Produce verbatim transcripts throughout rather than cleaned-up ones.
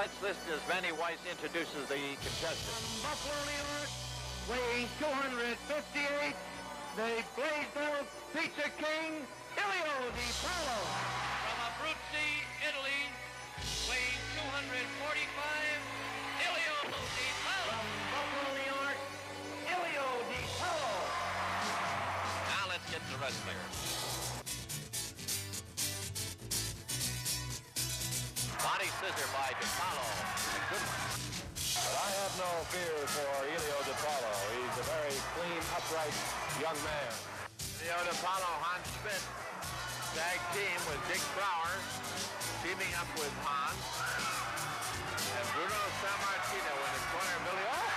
Tonight's list is Vanny Weiss introduces the contestants. From Buffalo, New York, weighing two hundred fifty-eight, the Blaisdell Pizza King, Ilio DiPaolo. From Abruzzi, Italy, weighing two hundred forty-five, Ilio DiPaolo. From Buffalo, New York, Ilio DiPaolo. Now let's get to wrestling. Body scissor by DiPaolo. A good one. But I have no fear for Ilio DiPaolo. He's a very clean, upright young man. Ilio DiPaolo, Hans Schmidt, tag team with Dick Brower, teaming up with Hans. And Bruno Sammartino in the corner. Billy. Oh!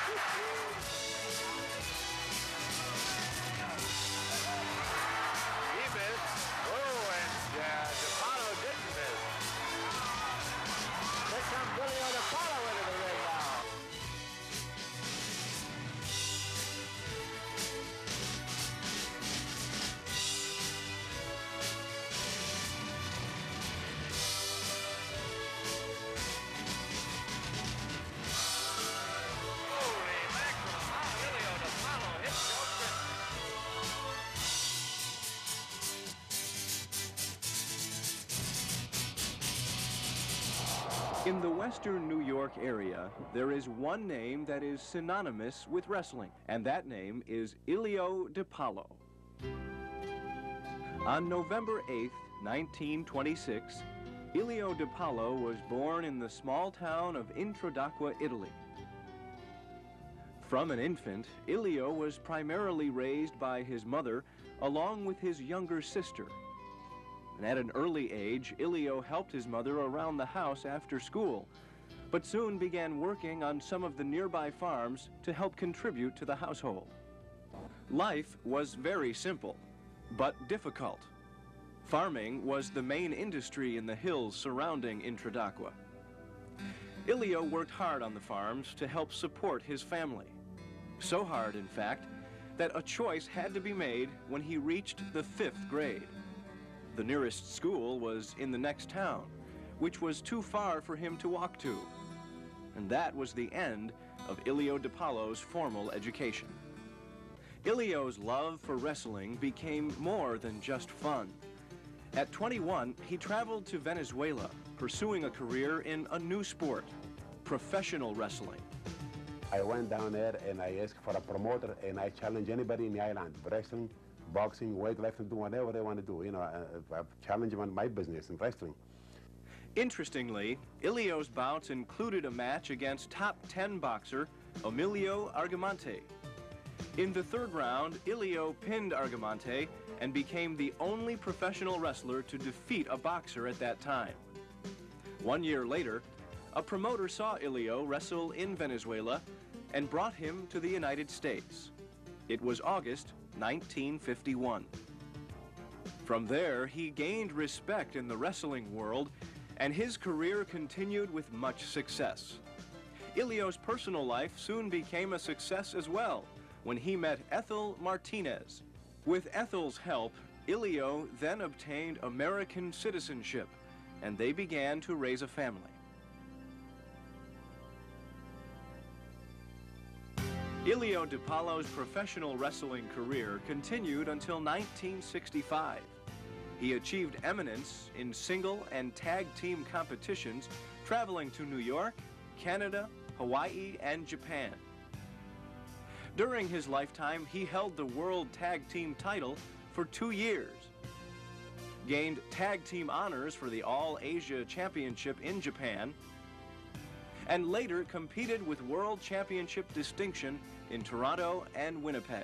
He missed. Oh, and uh, DiPaolo didn't miss. Here comes Ilio DiPaolo into the ring now. Holy mackerel, how Ilio DiPaolo hit Joe Christmas. In the western New York area, there is one name that is synonymous with wrestling, and that name is Ilio DiPaolo. On November eighth, nineteen twenty-six, Ilio DiPaolo was born in the small town of Introdacqua, Italy. From an infant, Ilio was primarily raised by his mother along with his younger sister. And at an early age, Ilio helped his mother around the house after school, but soon began working on some of the nearby farms to help contribute to the household. Life was very simple, but difficult. Farming was the main industry in the hills surrounding Introdacqua. Ilio worked hard on the farms to help support his family. So hard, in fact, that a choice had to be made when he reached the fifth grade. The nearest school was in the next town, which was too far for him to walk to. And that was the end of Ilio DiPaolo's formal education. Ilio's love for wrestling became more than just fun. At twenty-one, he traveled to Venezuela, pursuing a career in a new sport, professional wrestling. I went down there and I asked for a promoter and I challenged anybody in the island, wrestling, boxing, weightlifting, do whatever they want to do. You know, I, I challenge them on my business in wrestling. Interestingly, Ilio's bouts included a match against top ten boxer Emilio Argamante. In the third round, Ilio pinned Argamante and became the only professional wrestler to defeat a boxer at that time. One year later, a promoter saw Ilio wrestle in Venezuela and brought him to the United States. It was August nineteen fifty-one. From there, he gained respect in the wrestling world, and his career continued with much success. Ilio's personal life soon became a success as well when he met Ethel Martinez. With Ethel's help, Ilio then obtained American citizenship, and they began to raise a family. Ilio DiPaolo's professional wrestling career continued until nineteen sixty-five. He achieved eminence in single and tag team competitions, traveling to New York, Canada, Hawaii, and Japan. During his lifetime, he held the World Tag Team title for two years, gained tag team honors for the All-Asia Championship in Japan, and later competed with World Championship distinction in Toronto and Winnipeg.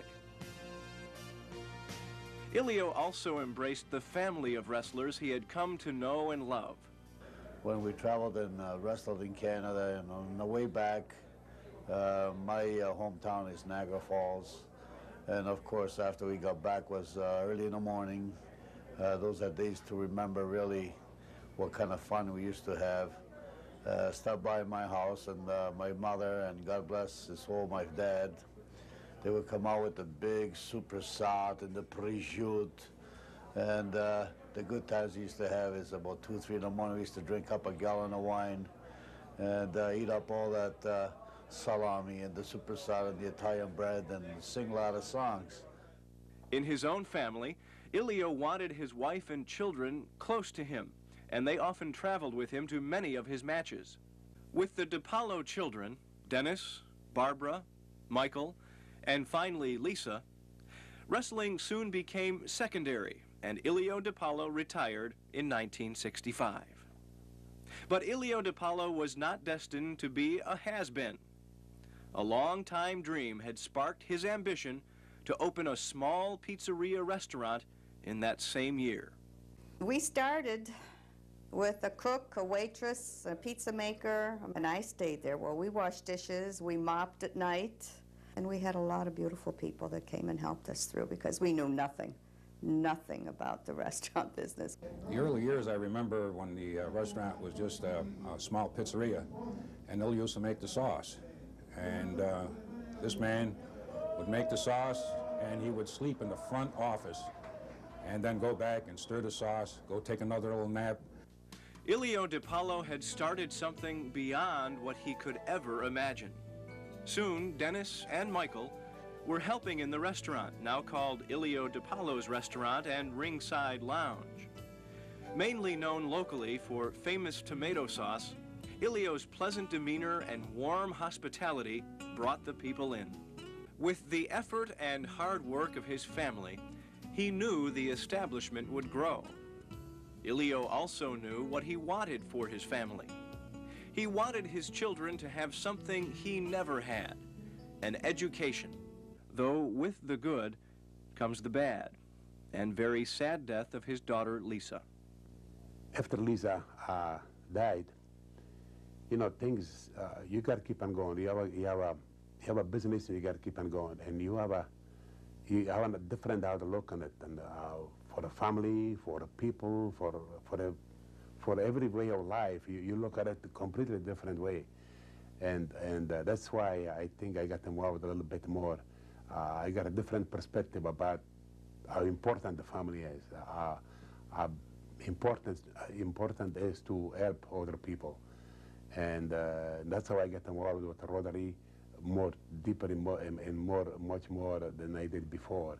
Ilio also embraced the family of wrestlers he had come to know and love. When we traveled and uh, wrestled in Canada, and on the way back, uh, my uh, hometown is Niagara Falls. And of course, after we got back was uh, early in the morning. Uh, those are days to remember really what kind of fun we used to have. Uh, stopped by my house, and uh, my mother, and God bless his soul, my dad, they would come out with the big super salt and the prosciutto. And uh, the good times we used to have is about two, three in the morning, we used to drink up a gallon of wine. and uh, eat up all that uh, salami and the superstar and the Italian bread and sing a lot of songs. In his own family, Ilio wanted his wife and children close to him, and they often traveled with him to many of his matches. With the DiPaolo children, Dennis, Barbara, Michael, and finally Lisa, wrestling soon became secondary, and Ilio DiPaolo retired in nineteen sixty-five. But Ilio DiPaolo was not destined to be a has-been. A long-time dream had sparked his ambition to open a small pizzeria restaurant in that same year. We started with a cook, a waitress, a pizza maker, and I stayed there. Well, we washed dishes, we mopped at night, and we had a lot of beautiful people that came and helped us through because we knew nothing, nothing about the restaurant business. The early years, I remember when the uh, restaurant was just a, a small pizzeria, and Ilio used to make the sauce. And uh, this man would make the sauce, and he would sleep in the front office, and then go back and stir the sauce, go take another little nap. Ilio DiPaolo had started something beyond what he could ever imagine. Soon, Dennis and Michael were helping in the restaurant, now called Ilio DiPaolo's Restaurant and Ringside Lounge. Mainly known locally for famous tomato sauce, Ilio's pleasant demeanor and warm hospitality brought the people in. With the effort and hard work of his family, he knew the establishment would grow. Ilio also knew what he wanted for his family. He wanted his children to have something he never had, an education. Though with the good comes the bad, and very sad death of his daughter, Lisa. After Lisa uh, died, you know, things, uh, you got to keep on going. You have a, you have a, you have a business, and you got to keep on going. And you have a, you have a different outlook on it, and uh, for the family, for the people, for for the, for every way of life, you, you look at it a completely different way. And and uh, that's why I think I got involved a little bit more. Uh, I got a different perspective about how important the family is. Uh, how important important is to help other people. And uh, that's how I get involved with Rotary more deeper and more, and more, much more than I did before.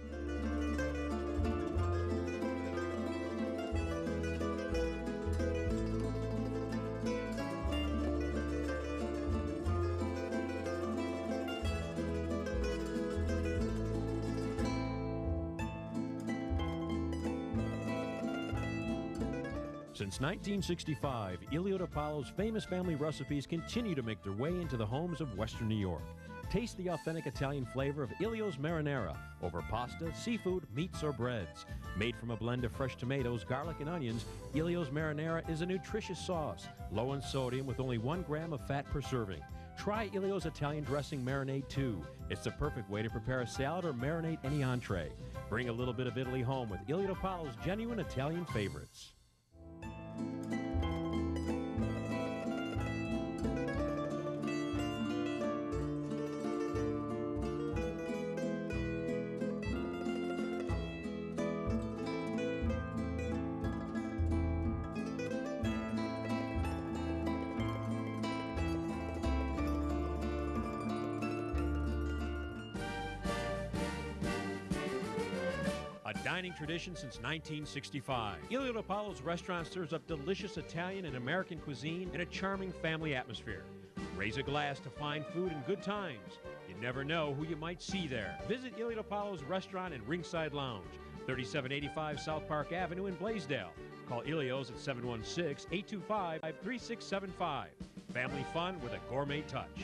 Since nineteen sixty-five, Ilio DiPaolo's famous family recipes continue to make their way into the homes of Western New York. Taste the authentic Italian flavor of Ilio's marinara over pasta, seafood, meats, or breads. Made from a blend of fresh tomatoes, garlic, and onions, Ilio's marinara is a nutritious sauce, low in sodium with only one gram of fat per serving. Try Ilio's Italian dressing marinade too. It's the perfect way to prepare a salad or marinate any entree. Bring a little bit of Italy home with Ilio DiPaolo's genuine Italian favorites. A dining tradition since nineteen sixty-five. Ilio DiPaolo's restaurant serves up delicious Italian and American cuisine in a charming family atmosphere. Raise a glass to fine food and good times. You never know who you might see there. Visit Ilio DiPaolo's Restaurant and Ringside Lounge, thirty-seven eighty-five South Park Avenue in Blaisdell. Call Ilio's at seven one six, eight two five, three six seven five. Family fun with a gourmet touch.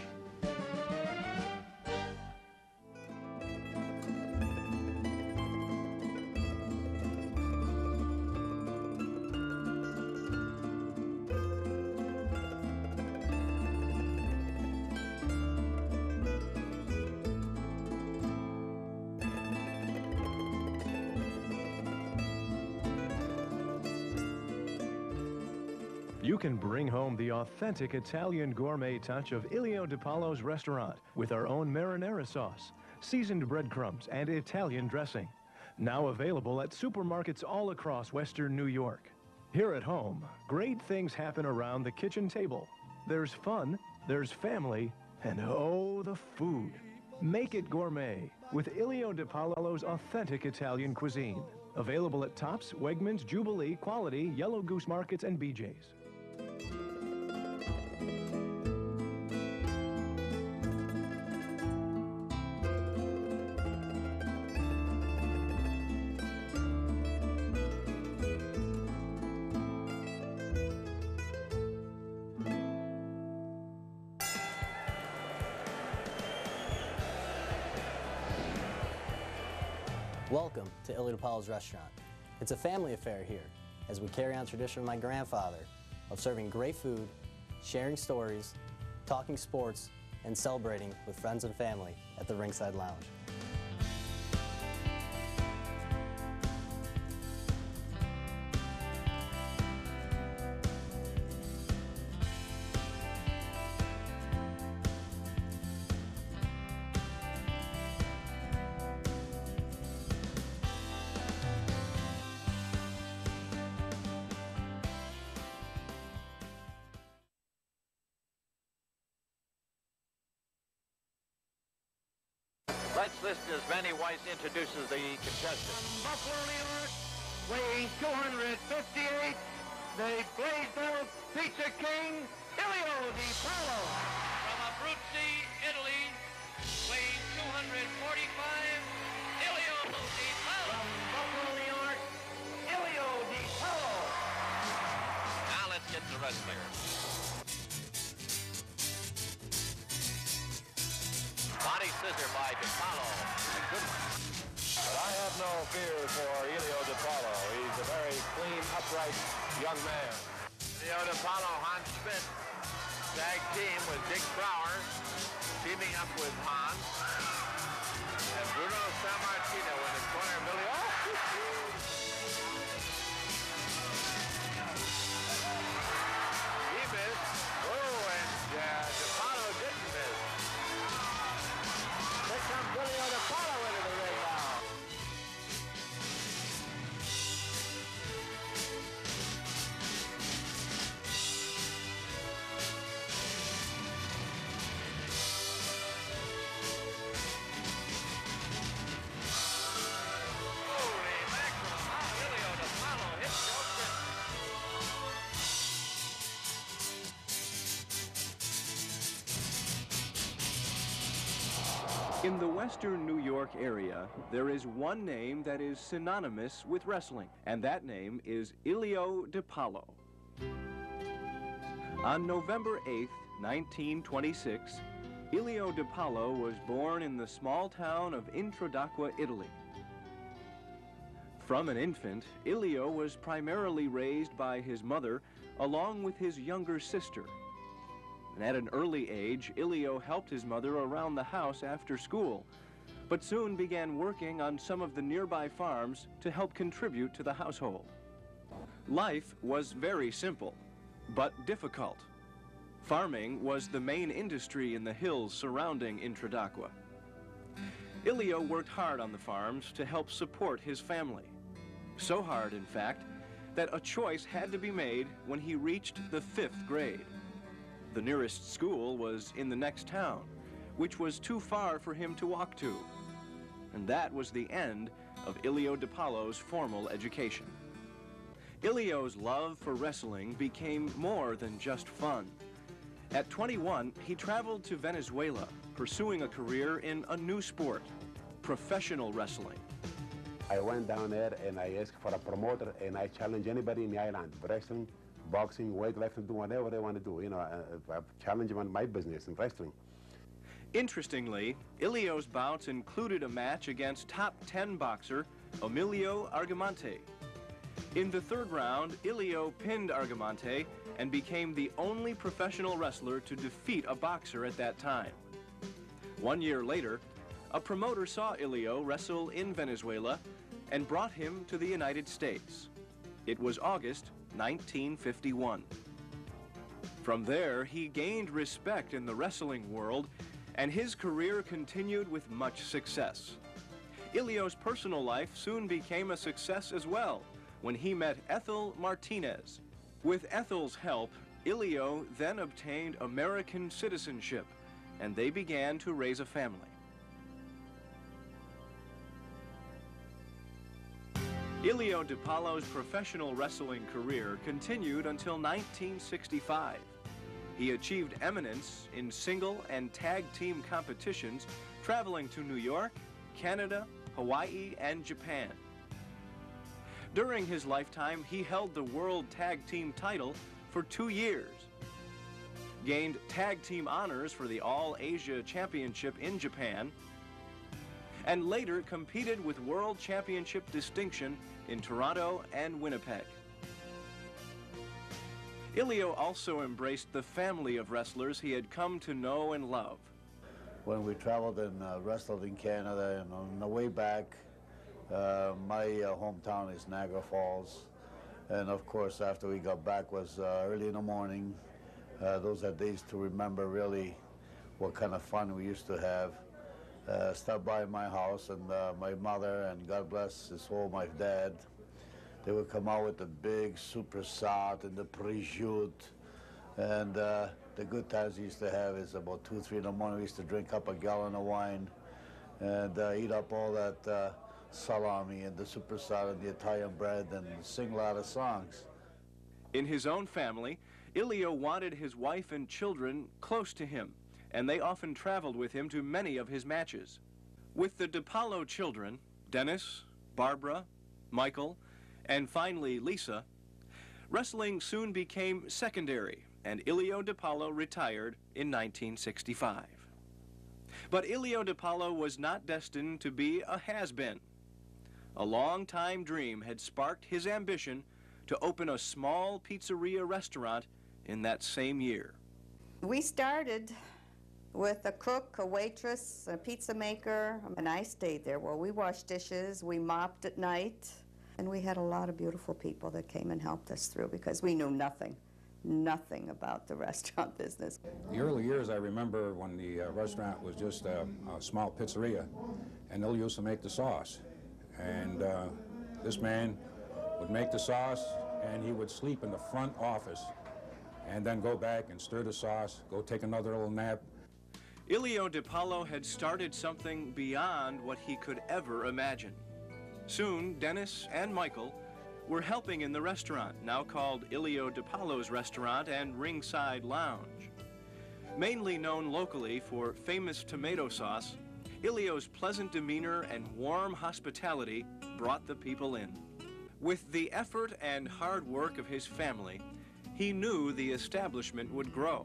You can bring home the authentic Italian gourmet touch of Ilio DiPaolo's Restaurant with our own marinara sauce, seasoned breadcrumbs, and Italian dressing. Now available at supermarkets all across Western New York. Here at home, great things happen around the kitchen table. there's fun, there's family, and oh, the food. Make it gourmet with Ilio DiPaolo's authentic Italian cuisine. Available at Tops, Wegmans, Jubilee, Quality, Yellow Goose Markets, and B J's. Welcome to Ilio DiPaolo's restaurant. It's a family affair here as we carry on tradition of my grandfather of serving great food, sharing stories, talking sports, and celebrating with friends and family at the Ringside Lounge. Let's listen as Manny Weiss introduces the contestants. Buffalo, New York, weighing two hundred fifty-eight, the Blaisdell Pizza King, Ilio DiPaolo. From Abruzzi, Italy, weighing two hundred forty-five, Ilio DiPaolo. From Buffalo, New York, Ilio DiPaolo. Now let's get the wrestlers. Body scissor by DiPaolo. Good one. But I have no fear for Ilio DiPaolo. He's a very clean, upright young man. Ilio DiPaolo, Hans Schmidt, tag team with Dick Brower, teaming up with Hans. And Bruno Sammartino in the corner. Billy. Oh! He missed. Oh, and uh, DiPaolo didn't miss. Here comes Ilio DiPaolo into the ring now. Holy mackerel, how Ilio DiPaolo hit Joe Christmas. In the western New York area, there is one name that is synonymous with wrestling, and that name is Ilio DiPaolo. On November eighth, nineteen twenty-six, Ilio DiPaolo was born in the small town of Introdacqua, Italy. From an infant, Ilio was primarily raised by his mother along with his younger sister. And at an early age, Ilio helped his mother around the house after school, but soon began working on some of the nearby farms to help contribute to the household. Life was very simple, but difficult. Farming was the main industry in the hills surrounding Introdacqua. Ilio worked hard on the farms to help support his family. So hard, in fact, that a choice had to be made when he reached the fifth grade. The nearest school was in the next town, which was too far for him to walk to. And that was the end of Ilio DiPaolo's formal education. Ilio's love for wrestling became more than just fun. At twenty-one, he traveled to Venezuela, pursuing a career in a new sport, professional wrestling. I went down there and I asked for a promoter and I challenged anybody in the island, wrestling, boxing, weightlifting, do whatever they want to do. You know, I, I challenge them on my business in wrestling. Interestingly, Ilio's bouts included a match against top ten boxer Emilio Argamante. In the third round, Ilio pinned Argamante and became the only professional wrestler to defeat a boxer at that time. One year later, a promoter saw Ilio wrestle in Venezuela and brought him to the United States. It was August nineteen fifty-one. From there, he gained respect in the wrestling world, and his career continued with much success. Ilio's personal life soon became a success as well when he met Ethel Martinez. With Ethel's help, Ilio then obtained American citizenship, and they began to raise a family. Ilio DiPaolo's professional wrestling career continued until nineteen sixty-five. He achieved eminence in single and tag team competitions, traveling to New York, Canada, Hawaii, and Japan. During his lifetime, he held the World Tag Team title for two years, gained tag team honors for the All-Asia Championship in Japan, and later competed with World Championship distinction in Toronto and Winnipeg. Ilio also embraced the family of wrestlers he had come to know and love. When we traveled and uh, wrestled in Canada, and on the way back, uh, my uh, hometown is Niagara Falls. And of course, after we got back was uh, early in the morning. Uh, those are days to remember really what kind of fun we used to have. Uh, stopped by my house, and uh, my mother, and God bless his soul, my dad, they would come out with the big super salt and the prosciutto. And uh, the good times we used to have is about two, three in the morning, we used to drink up a gallon of wine and uh, eat up all that uh, salami and the super salt and the Italian bread and sing a lot of songs. In his own family, Ilio wanted his wife and children close to him, and they often traveled with him to many of his matches. With the DiPaolo children, Dennis, Barbara, Michael, and finally Lisa, wrestling soon became secondary, and Ilio DiPaolo retired in nineteen sixty-five. But Ilio DiPaolo was not destined to be a has-been. A long-time dream had sparked his ambition to open a small pizzeria restaurant in that same year. We started with a cook, a waitress, a pizza maker, and I stayed there. Well, we washed dishes, we mopped at night, and we had a lot of beautiful people that came and helped us through because we knew nothing, nothing about the restaurant business. The early years, I remember when the uh, restaurant was just a, a small pizzeria, and Ilio used to make the sauce. And uh, this man would make the sauce, and he would sleep in the front office, and then go back and stir the sauce, go take another little nap. Ilio DiPaolo had started something beyond what he could ever imagine. Soon, Dennis and Michael were helping in the restaurant, now called Ilio DiPaolo's Restaurant and Ringside Lounge. Mainly known locally for famous tomato sauce, Ilio's pleasant demeanor and warm hospitality brought the people in. With the effort and hard work of his family, he knew the establishment would grow.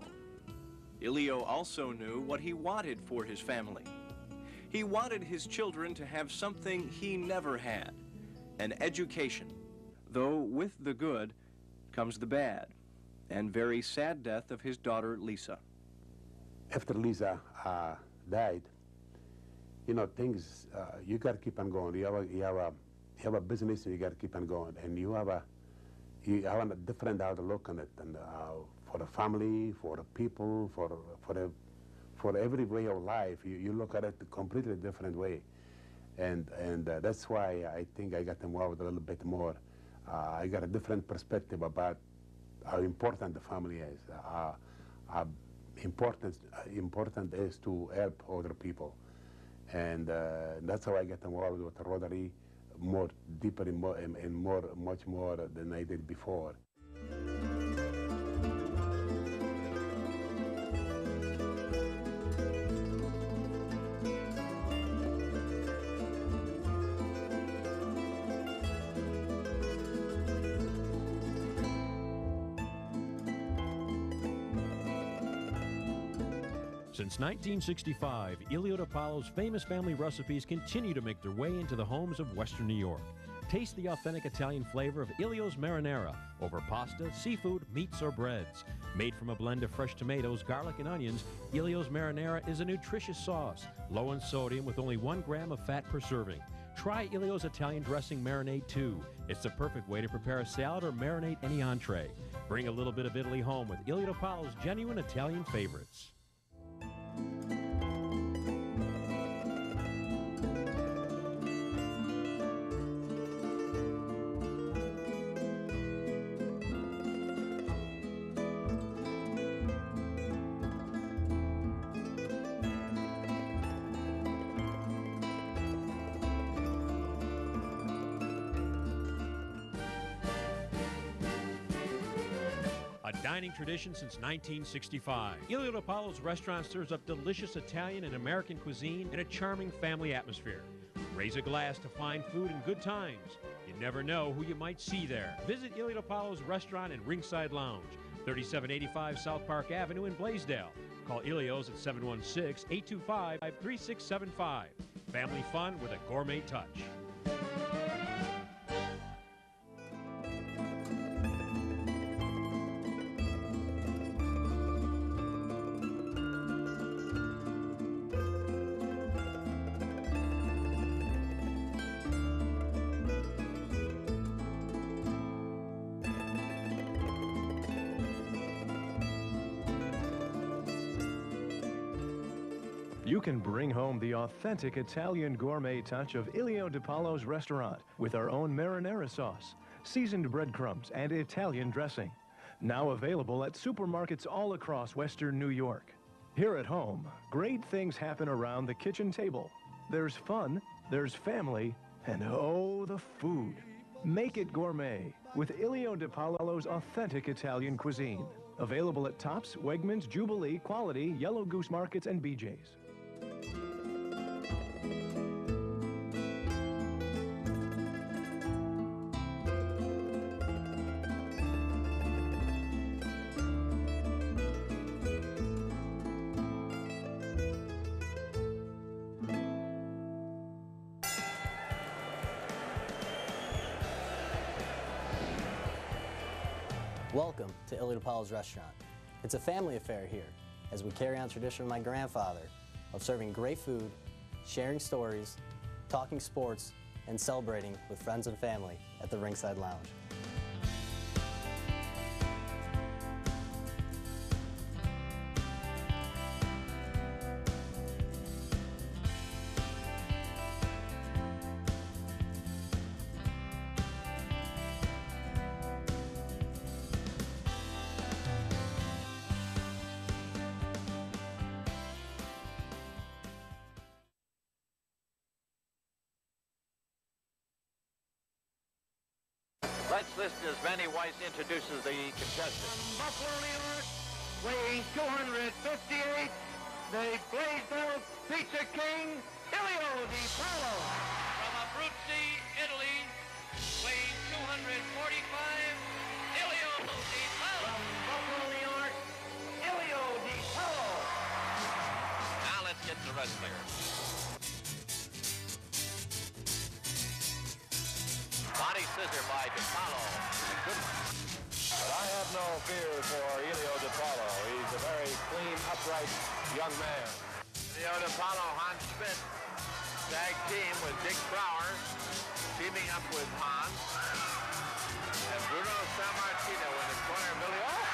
Ilio also knew what he wanted for his family. He wanted his children to have something he never had, an education. Though with the good comes the bad, and very sad death of his daughter, Lisa. After Lisa uh, died, you know, things, uh, you got to keep on going. You have a, you have a, you have a business, and you got to keep on going. And you have a, you have a different outlook on it, and uh, for the family, for the people, for for the, for every way of life, you, you look at it a completely different way, and and uh, that's why I think I got involved a little bit more. Uh, I got a different perspective about how important the family is. Uh, how important uh, important is to help other people, and uh, that's how I got involved with the Rotary more deeper and more and, and more much more than I did before. Since nineteen sixty-five, Ilio DiPaolo's famous family recipes continue to make their way into the homes of Western New York. Taste the authentic Italian flavor of Ilio's marinara over pasta, seafood, meats, or breads. Made from a blend of fresh tomatoes, garlic, and onions, Ilio's marinara is a nutritious sauce, low in sodium with only one gram of fat per serving. Try Ilio's Italian dressing marinade too. It's the perfect way to prepare a salad or marinate any entree. Bring a little bit of Italy home with Ilio DiPaolo's genuine Italian favorites. a dining tradition since nineteen sixty-five. Ilio DiPaolo's restaurant serves up delicious Italian and American cuisine in a charming family atmosphere. Raise a glass to fine food and good times. You never know who you might see there. Visit Ilio DiPaolo's restaurant and Ringside Lounge, thirty-seven eighty-five South Park Avenue in Blaisdell. Call Ilio's at seven one six, eight two five, three six seven five. Family fun with a gourmet touch. You can bring home the authentic Italian gourmet touch of Ilio DiPaolo's restaurant with our own marinara sauce, seasoned breadcrumbs, and Italian dressing. Now available at supermarkets all across Western New York. Here at home, great things happen around the kitchen table. There's fun, there's family, and oh, the food. Make it gourmet with Ilio DiPaolo's authentic Italian cuisine. Available at Tops, Wegmans, Jubilee, Quality, Yellow Goose Markets, and B J's. Welcome to Ilio DiPaolo's restaurant. It's a family affair here as we carry on tradition of my grandfather of serving great food, sharing stories, talking sports, and celebrating with friends and family at the Ringside Lounge. Let's listen as Manny Weiss introduces the contestants. From Buffalo, New York, weighing two hundred fifty-eight, the Blaisdell Pizza King, Ilio DiPaolo. From Abruzzi, Italy, weighing two hundred forty-five, Ilio DiPaolo. From Buffalo, New York, Ilio DiPaolo. Now let's get the wrestlers. Body scissor by DiPaolo. Good one. But I have no fear for Ilio DiPaolo. He's a very clean, upright young man. Ilio DiPaolo, Hans Schmidt, tag team with Dick Brower, teaming up with Hans. And Bruno Sammartino in the corner of Ilio. Oh!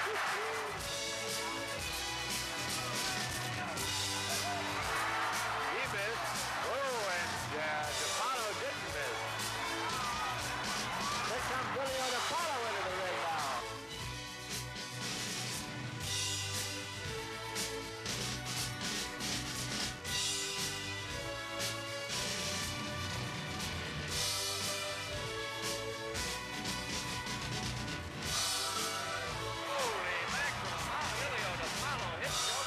He missed. Oh, and uh, DiPaolo didn't miss. Here comes Ilio DiPaolo into the ring now. Holy mackerel, how Ilio DiPaolo hit Joe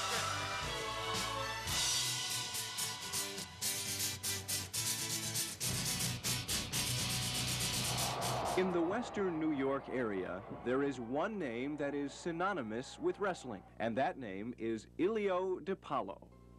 In the Western New York area, there is one name that is synonymous with wrestling, and that name is Ilio DiPaolo.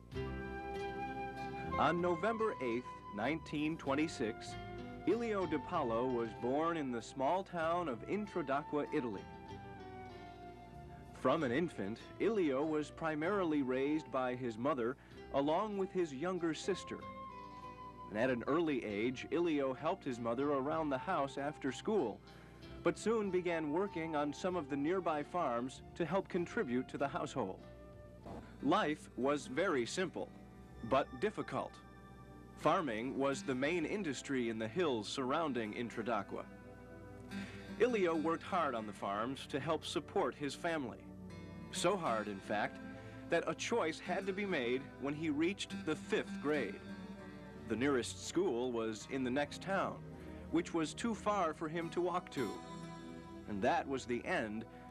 On November eighth, nineteen twenty-six, Ilio DiPaolo was born in the small town of Introdacqua, Italy. From an infant, Ilio was primarily raised by his mother along with his younger sister. And at an early age, Ilio helped his mother around the house after school, but soon began working on some of the nearby farms to help contribute to the household. Life was very simple, but difficult. Farming was the main industry in the hills surrounding Introdacqua. Ilio worked hard on the farms to help support his family. So hard, in fact, that a choice had to be made when he reached the fifth grade. The nearest school was in the next town, which was too far for him to walk to. And that was the end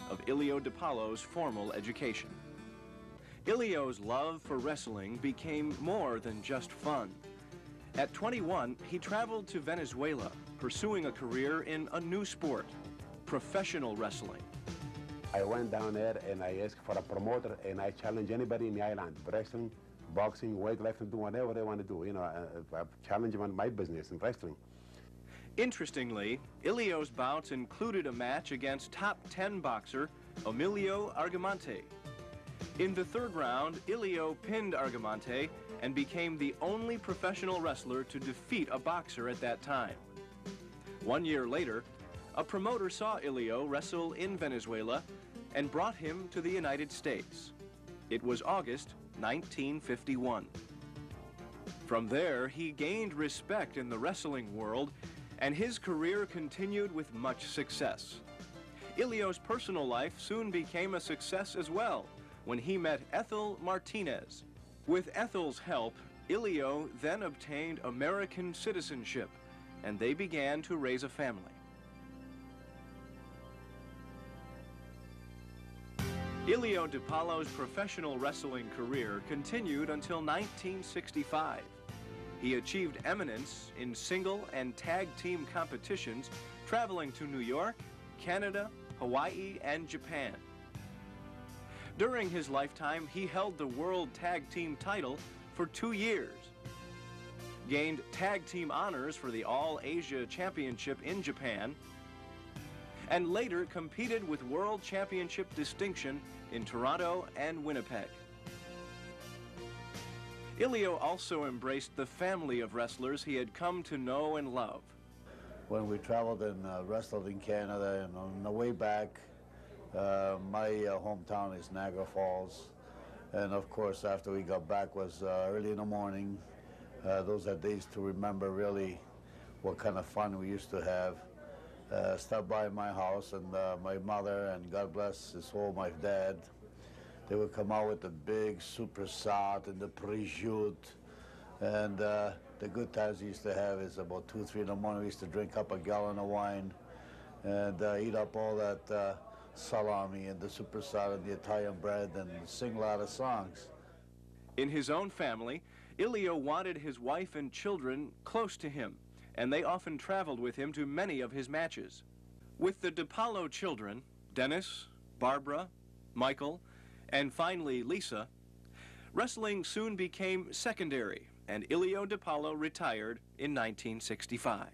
of Ilio DiPaolo's formal education. Ilio's love for wrestling became more than just fun. At twenty-one, he traveled to Venezuela, pursuing a career in a new sport, professional wrestling. I went down there and I asked for a promoter, and I challenge anybody in the island, wrestling, boxing, weightlifting, do whatever they want to do. You know, I, I challenge them on my business in wrestling. Interestingly, Ilio's bouts included a match against top ten boxer Emilio Argamante. In the third round, Ilio pinned Argamante and became the only professional wrestler to defeat a boxer at that time. One year later, a promoter saw Ilio wrestle in Venezuela and brought him to the United States. It was August nineteen fifty-one. From there, he gained respect in the wrestling world, and his career continued with much success. Ilio's personal life soon became a success as well when he met Ethel Martinez. With Ethel's help, Ilio then obtained American citizenship, and they began to raise a family. Ilio DiPaolo's professional wrestling career continued until nineteen sixty-five. He achieved eminence in single and tag team competitions, traveling to New York, Canada, Hawaii, and Japan. During his lifetime, he held the World Tag Team title for two years, gained tag team honors for the All-Asia Championship in Japan, and later competed with World Championship distinction in Toronto and Winnipeg. Ilio also embraced the family of wrestlers he had come to know and love. When we traveled and uh, wrestled in Canada, and on the way back, uh, my uh, hometown is Niagara Falls. And of course, after we got back was uh, early in the morning. Uh, those are days to remember really what kind of fun we used to have. Uh, stopped by my house, and uh, my mother, and God bless his soul, my dad, they would come out with the big super salt and the prosciutto. And uh, the good times we used to have is about two, three in the morning, we used to drink up a gallon of wine and uh, eat up all that uh, salami and the super salt and the Italian bread and sing a lot of songs. In his own family, Ilio wanted his wife and children close to him, and they often traveled with him to many of his matches. With the DiPaolo children, Dennis, Barbara, Michael, and finally Lisa, wrestling soon became secondary, and Ilio DiPaolo retired in nineteen sixty-five.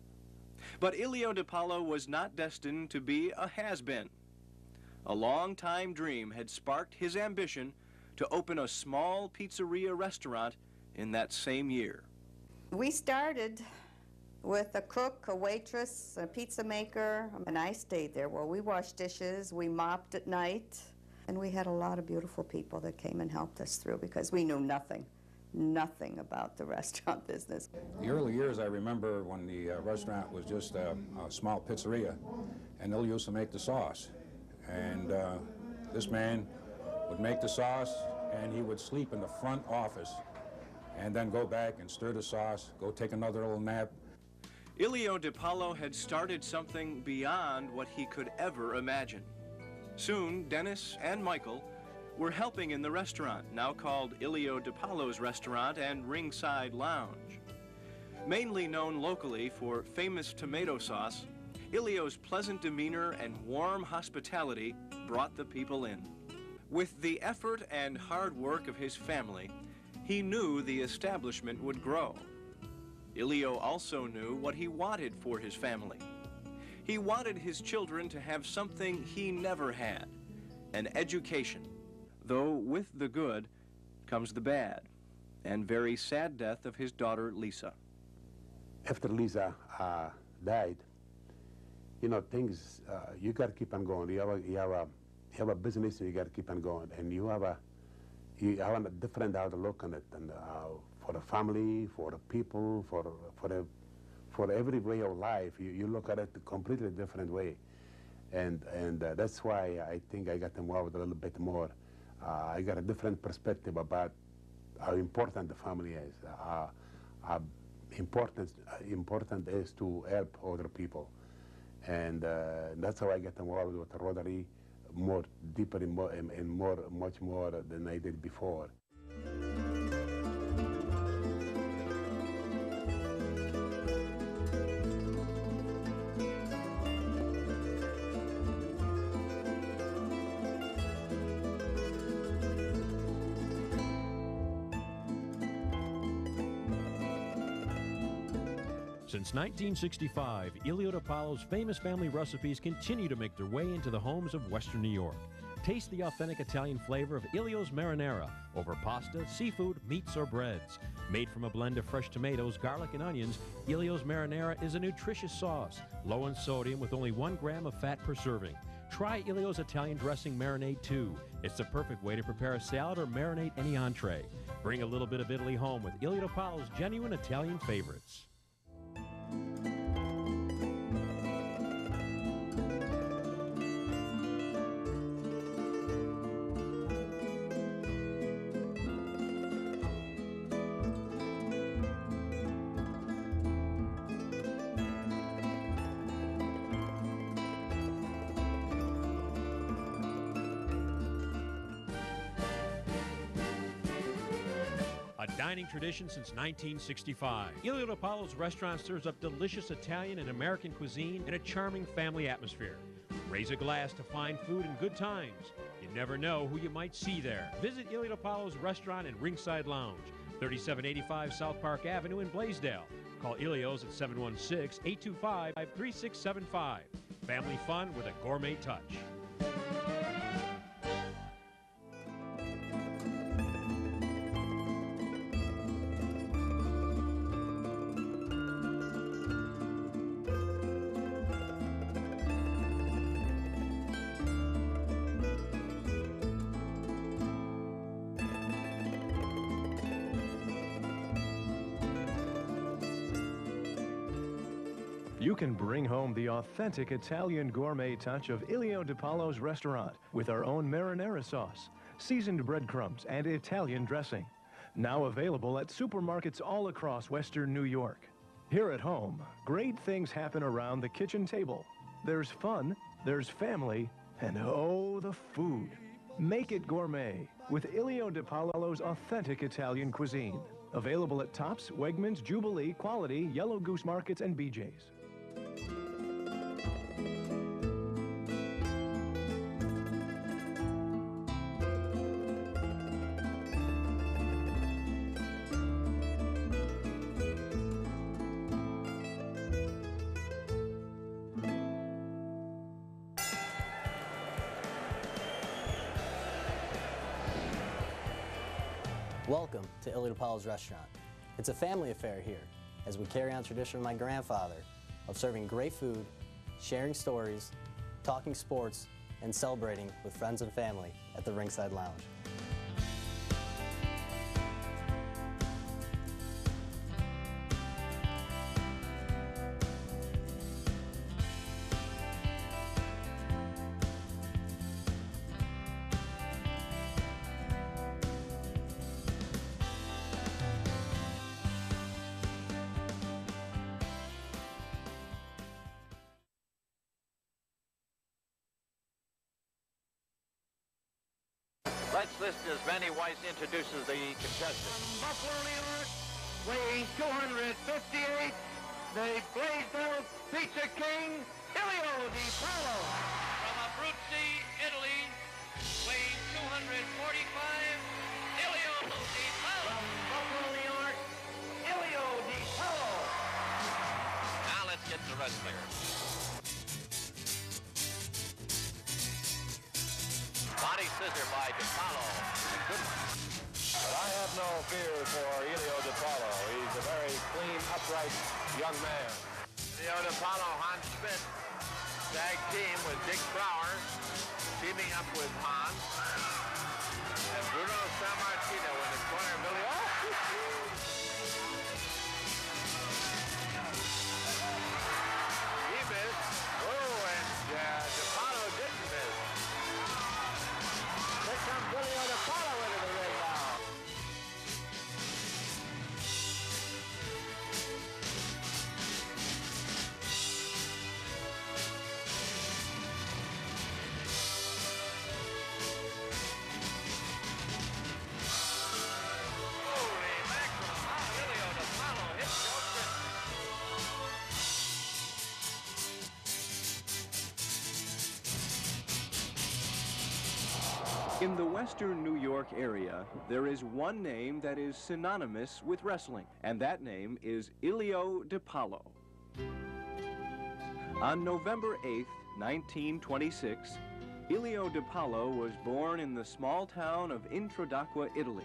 But Ilio DiPaolo was not destined to be a has-been. A long-time dream had sparked his ambition to open a small pizzeria restaurant in that same year. We started with a cook, a waitress, a pizza maker, and I stayed there. Well, we washed dishes, we mopped at night, and we had a lot of beautiful people that came and helped us through because we knew nothing, nothing about the restaurant business. The early years, I remember when the uh, restaurant was just a, a small pizzeria, and Ilio used to make the sauce. And uh, this man would make the sauce, and he would sleep in the front office, and then go back and stir the sauce, go take another little nap. Ilio DiPaolo had started something beyond what he could ever imagine. Soon, Dennis and Michael were helping in the restaurant, now called Ilio DiPaolo's Restaurant and Ringside Lounge. Mainly known locally for famous tomato sauce, Ilio's pleasant demeanor and warm hospitality brought the people in. With the effort and hard work of his family, he knew the establishment would grow. Ilio also knew what he wanted for his family. He wanted his children to have something he never had, an education. Though with the good comes the bad, and very sad death of his daughter, Lisa. After Lisa uh, died, you know, things, uh, you got to keep on going. You have a, you have a, you have a business, and you got to keep on going. And you have a, you have a different outlook on it, and uh, for the family, for the people, for for the, for every way of life, you, you look at it a completely different way. And and uh, that's why I think I got involved a little bit more. Uh, I got a different perspective about how important the family is. Uh, how important uh, important is to help other people. And uh, that's how I get involved with the Rotary, more deeper and more, and, and more, much more than I did before. Since nineteen sixty-five, Ilio DiPaolo's famous family recipes continue to make their way into the homes of Western New York. Taste the authentic Italian flavor of Ilio's marinara over pasta, seafood, meats, or breads. Made from a blend of fresh tomatoes, garlic, and onions, Ilio's marinara is a nutritious sauce, low in sodium with only one gram of fat per serving. Try Ilio's Italian dressing marinade too. It's the perfect way to prepare a salad or marinate any entree. Bring a little bit of Italy home with Ilio DiPaolo's genuine Italian favorites. A dining tradition since nineteen sixty-five. Ilio DiPaolo's restaurant serves up delicious Italian and American cuisine in a charming family atmosphere. Raise a glass to fine food and good times. You never know who you might see there. Visit Ilio DiPaolo's restaurant and Ringside Lounge, thirty-seven eighty-five South Park Avenue in Blaisdell. Call Ilio's at seven one six, eight two five, three six seven five. Family fun with a gourmet touch. You can bring home the authentic Italian gourmet touch of Ilio DiPaolo's restaurant with our own marinara sauce, seasoned breadcrumbs, and Italian dressing. Now available at supermarkets all across Western New York. Here at home, great things happen around the kitchen table. There's fun, there's family, and oh, the food. Make it gourmet with Ilio DiPaolo's authentic Italian cuisine. Available at Tops, Wegmans, Jubilee, Quality, Yellow Goose Markets, and B J's. Welcome to Ilio DiPaolo's restaurant. It's a family affair here as we carry on tradition of my grandfather of serving great food, sharing stories, talking sports, and celebrating with friends and family at the Ringside Lounge. Let's listen as Manny Weiss introduces the contestants. Buffalo, New York, weighing two hundred fifty-eight, the Blaisdell Pizza King, Ilio DiPaolo. From Abruzzi, Italy, weighing two hundred forty-five, Ilio DiPaolo. From Buffalo, New York, Ilio DiPaolo. Now let's get the wrestlers. Body scissor by DiPaolo. Good one. But I have no fear for Ilio DiPaolo. He's a very clean, upright young man. Ilio DiPaolo, Hans Schmidt, tag team with Dick Brower, teaming up with Hans. And Bruno Sammartino in the corner of Ilio. Oh, he missed. Oh, and uh, DiPaolo didn't miss. Here comes Ilio DiPaolo into the ring now. In the western New York area, there is one name that is synonymous with wrestling, and that name is Ilio DiPaolo. On November eighth, nineteen twenty-six, Ilio DiPaolo was born in the small town of Introdacqua, Italy.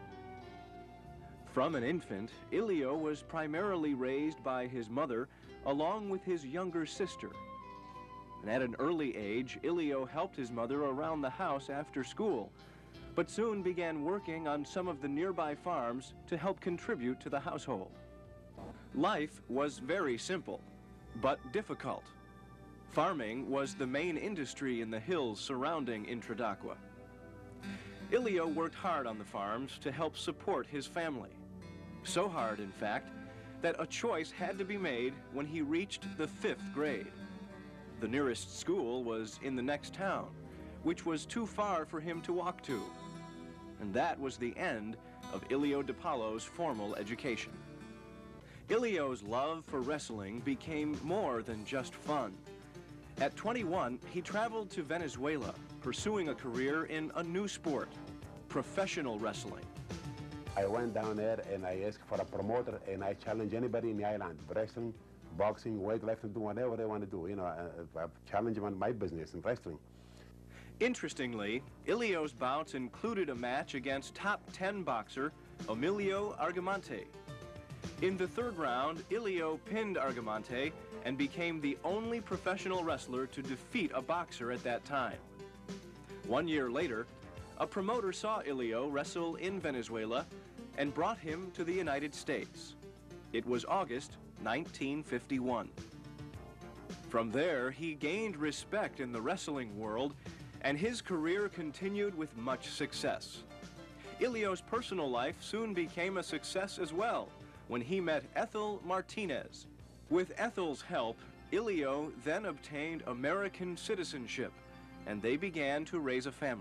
From an infant, Ilio was primarily raised by his mother along with his younger sister. And at an early age, Ilio helped his mother around the house after school, but soon began working on some of the nearby farms to help contribute to the household. Life was very simple, but difficult. Farming was the main industry in the hills surrounding Introdacqua. Ilio worked hard on the farms to help support his family. So hard, in fact, that a choice had to be made when he reached the fifth grade. The nearest school was in the next town, which was too far for him to walk to. And that was the end of Ilio DiPaolo's formal education. Ilio's love for wrestling became more than just fun. At twenty-one, he traveled to Venezuela, pursuing a career in a new sport, professional wrestling. I went down there and I asked for a promoter, and I challenged anybody in the island, wrestling, boxing, weightlifting, do whatever they want to do. You know, I, I challenge them on my business in wrestling. Interestingly, Ilio's bouts included a match against top ten boxer Emilio Argamante. In the third round, Ilio pinned Argamante and became the only professional wrestler to defeat a boxer at that time. One year later, a promoter saw Ilio wrestle in Venezuela and brought him to the United States. It was August nineteen fifty-one. From there, he gained respect in the wrestling world, and his career continued with much success. Ilio's personal life soon became a success as well when he met Ethel Martinez. With Ethel's help, Ilio then obtained American citizenship, and they began to raise a family.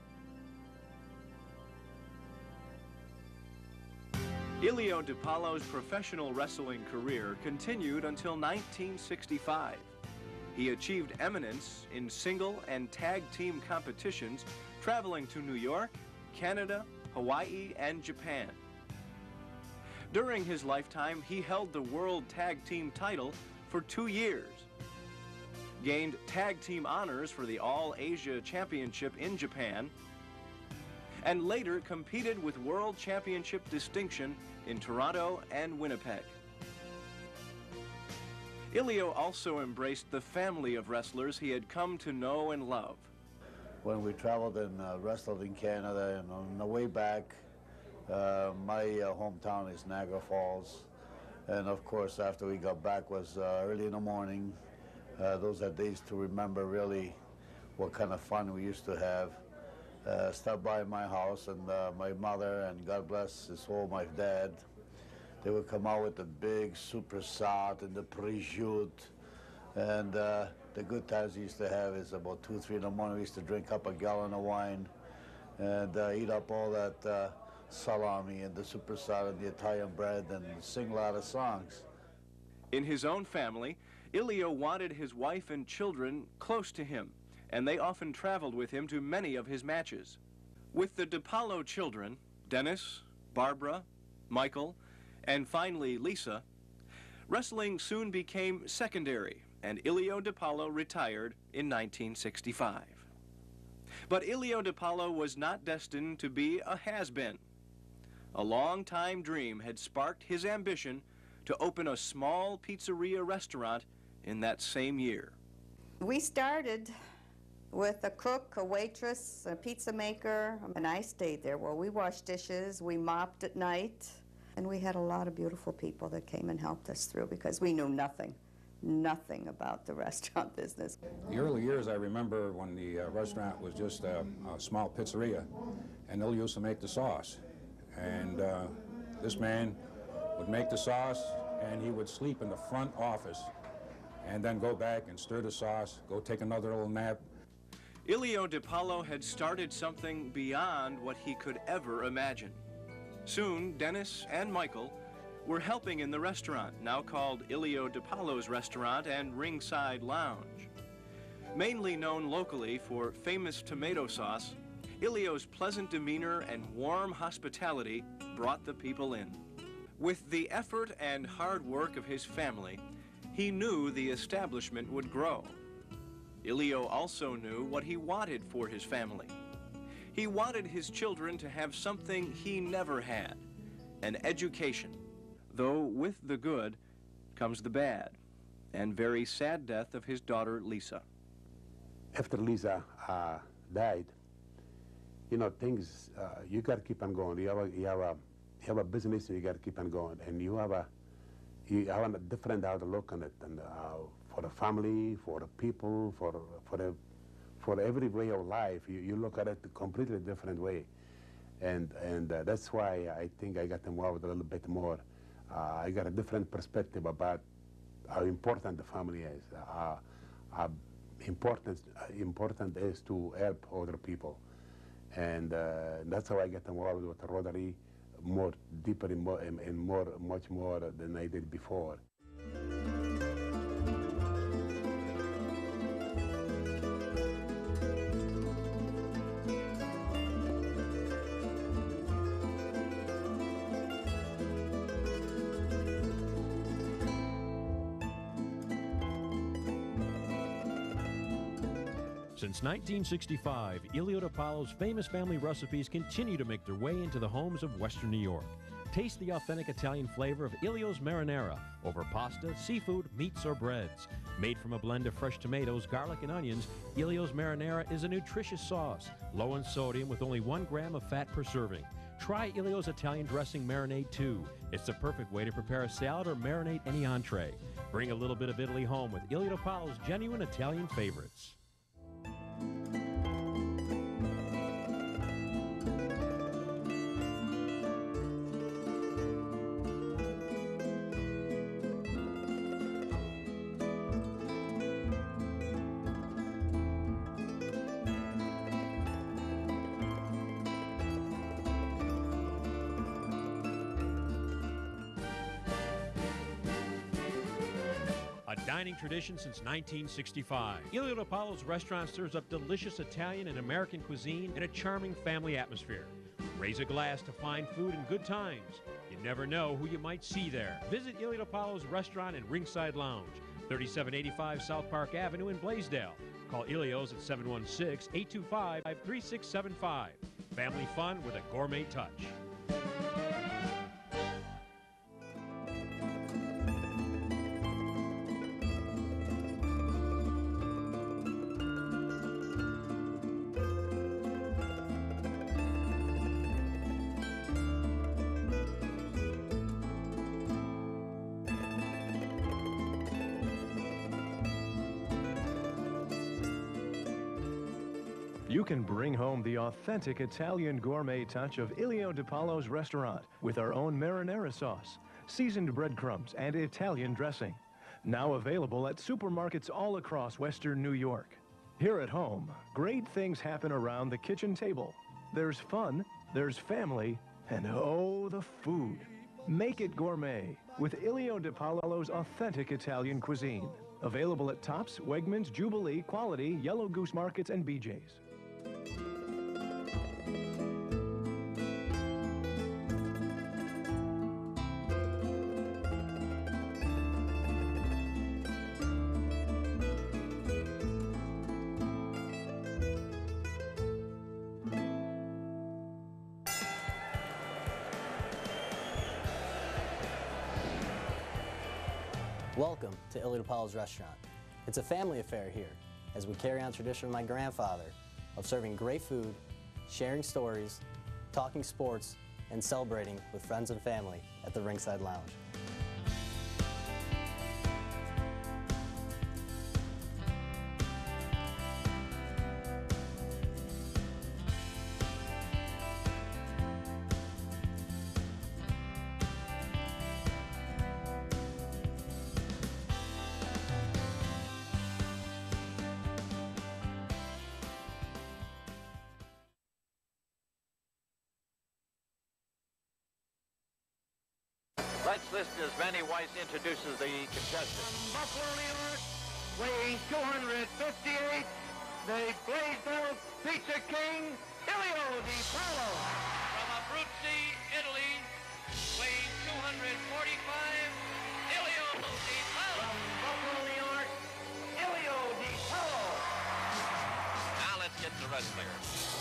Ilio DiPaolo's professional wrestling career continued until nineteen sixty-five. He achieved eminence in single and tag team competitions, traveling to New York, Canada, Hawaii, and Japan. During his lifetime, he held the World Tag Team title for two years, gained tag team honors for the All-Asia Championship in Japan, and later competed with World Championship distinction in Toronto and Winnipeg. Ilio also embraced the family of wrestlers he had come to know and love. When we traveled and uh, wrestled in Canada, and on the way back, uh, my uh, hometown is Niagara Falls. And of course, after we got back was uh, early in the morning. Uh, those are days to remember really what kind of fun we used to have. Uh, stopped by my house, and uh, my mother, and God bless his soul, my dad, they would come out with the big super salt and the prosciutto. And uh, the good times we used to have is about two, three in the morning, we used to drink up a gallon of wine and uh, eat up all that uh, salami and the super salt and the Italian bread and sing a lot of songs. In his own family, Ilio wanted his wife and children close to him, and they often traveled with him to many of his matches. With the DiPaolo children, Dennis, Barbara, Michael, and finally Lisa, wrestling soon became secondary, and Ilio DiPaolo retired in nineteen sixty-five. But Ilio DiPaolo was not destined to be a has-been. A long-time dream had sparked his ambition to open a small pizzeria restaurant in that same year. We started with a cook, a waitress, a pizza maker, and I stayed there. Well, we washed dishes, we mopped at night, and we had a lot of beautiful people that came and helped us through because we knew nothing, nothing about the restaurant business. The early years, I remember when the uh, restaurant was just a, a small pizzeria, and Ilio used to make the sauce. And uh, this man would make the sauce, and he would sleep in the front office, and then go back and stir the sauce, go take another little nap. Ilio DiPaolo had started something beyond what he could ever imagine. Soon, Dennis and Michael were helping in the restaurant, now called Ilio DiPaolo's Restaurant and Ringside Lounge. Mainly known locally for famous tomato sauce, Ilio's pleasant demeanor and warm hospitality brought the people in. With the effort and hard work of his family, he knew the establishment would grow. Ilio also knew what he wanted for his family. He wanted his children to have something he never had, an education. Though with the good comes the bad and very sad death of his daughter, Lisa. After Lisa uh, died, you know, things, uh, you got to keep on going. You have, a, you, have a, you have a business and you got to keep on going. And you have a, you have a different outlook on it. And uh, for the family, for the people, for, for, the, for every way of life, you, you look at it a completely different way. And, and uh, that's why I think I got involved a little bit more. Uh, I got a different perspective about how important the family is. Uh, how important, uh, important is to help other people. And uh, that's how I got involved with Rotary more deeper and more, and, and more, much more than I did before. Since nineteen sixty-five, Ilio DiPaolo's famous family recipes continue to make their way into the homes of Western New York. Taste the authentic Italian flavor of Ilio's marinara over pasta, seafood, meats, or breads. Made from a blend of fresh tomatoes, garlic, and onions, Ilio's marinara is a nutritious sauce, low in sodium with only one gram of fat per serving. Try Ilio's Italian dressing marinade too. It's the perfect way to prepare a salad or marinate any entree. Bring a little bit of Italy home with Ilio DiPaolo's genuine Italian favorites. Dining tradition since nineteen sixty-five. Ilio DiPaolo's restaurant serves up delicious Italian and American cuisine in a charming family atmosphere. Raise a glass to fine food and good times. You never know who you might see there. Visit Ilio DiPaolo's restaurant and Ringside Lounge, thirty-seven eighty-five South Park Avenue in Blaisdell. Call Ilio's at seven one six, eight two five, three six seven five. Family fun with a gourmet touch. You can bring home the authentic Italian gourmet touch of Ilio DiPaolo's restaurant with our own marinara sauce, seasoned breadcrumbs, and Italian dressing. Now available at supermarkets all across Western New York. Here at home, great things happen around the kitchen table. There's fun, there's family, and oh, the food. Make it gourmet with Ilio DiPaolo's authentic Italian cuisine. Available at Tops, Wegmans, Jubilee, Quality, Yellow Goose Markets, and B J's. Welcome to Ilio DiPaolo's restaurant. It's a family affair here as we carry on tradition of my grandfather of serving great food, sharing stories, talking sports, and celebrating with friends and family at the Ringside Lounge. Let's listen as Manny Weiss introduces the contestants. From Buffalo, New York, weighing two hundred fifty-eight, the Blaisdell Pizza King, Ilio DiPaolo. From Abruzzi, Italy, weighing two hundred forty-five, Ilio DiPaolo. From Buffalo, New York, Ilio DiPaolo. Now let's get to wrestling.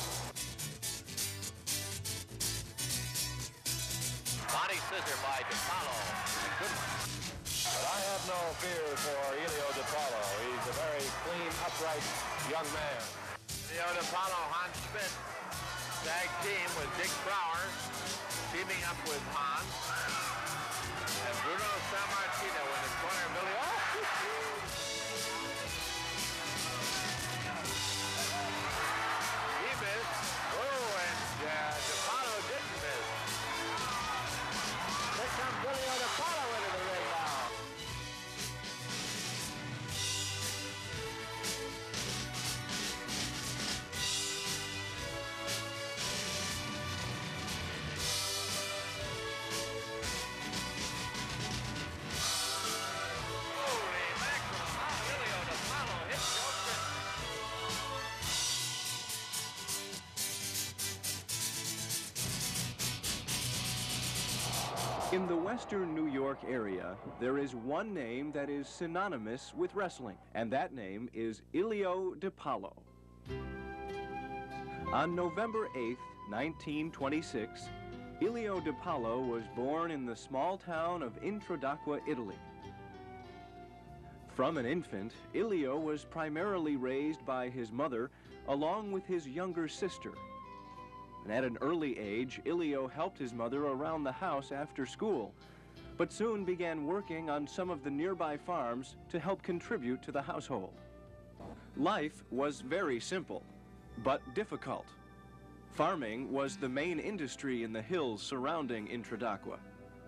Body scissor by DiPaolo. Good one. But I have no fear for Ilio DiPaolo. He's a very clean, upright young man. Ilio DiPaolo, Hans Schmidt, tag team with Dick Brower, teaming up with Hans. And Bruno Sammartino in the corner. Billy. Oh! He missed. Oh, and uh, DiPaolo didn't miss. Here comes Ilio DiPaolo into the ring now. Holy mackerel, how Ilio DiPaolo hit Joe Smith. In the western New York area, there is one name that is synonymous with wrestling, and that name is Ilio DiPaolo. On November eighth, nineteen twenty-six, Ilio DiPaolo was born in the small town of Introdacqua, Italy. From an infant, Ilio was primarily raised by his mother along with his younger sister. And at an early age, Ilio helped his mother around the house after school, but soon began working on some of the nearby farms to help contribute to the household. Life was very simple, but difficult. Farming was the main industry in the hills surrounding Introdacqua.